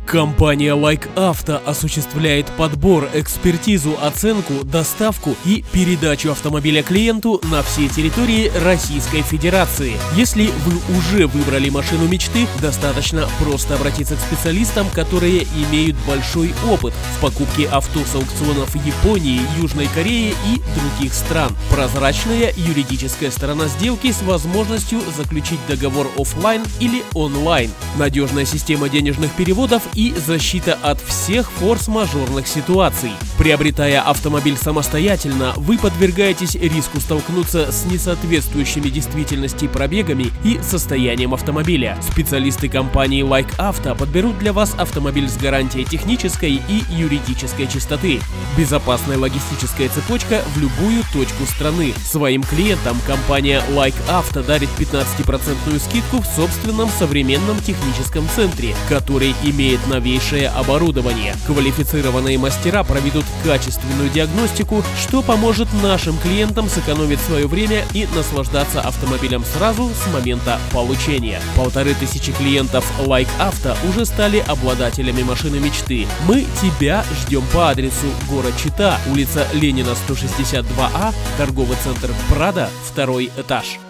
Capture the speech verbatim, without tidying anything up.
Компания Like Auto осуществляет подбор, экспертизу, оценку, доставку и передачу автомобиля клиенту на всей территории Российской Федерации. Если вы уже выбрали машину мечты, достаточно просто обратиться к специалистам, которые имеют большой опыт в покупке авто с аукционов Японии, Южной Кореи и других стран. Прозрачная юридическая сторона сделки с возможностью заключить договор офлайн или онлайн. Надежная система денежных переводов и защита от всех форс-мажорных ситуаций. Приобретая автомобиль самостоятельно, вы подвергаетесь риску столкнуться с несоответствующими действительности пробегами и состоянием автомобиля. Специалисты компании Like Auto подберут для вас автомобиль с гарантией технической и юридической чистоты. Безопасная логистическая цепочка в любую точку страны. Своим клиентам компания Like Auto дарит пятнадцатипроцентную скидку в собственном современном техническом центре, который имеет новейшее оборудование. Квалифицированные мастера проведут качественную диагностику, что поможет нашим клиентам сэкономить свое время и наслаждаться автомобилем сразу с момента получения. Полторы тысячи клиентов Like Auto уже стали обладателями машины мечты. Мы тебя ждем по адресу город Чита, улица Ленина, сто шестьдесят два А, торговый центр Прада, второй этаж.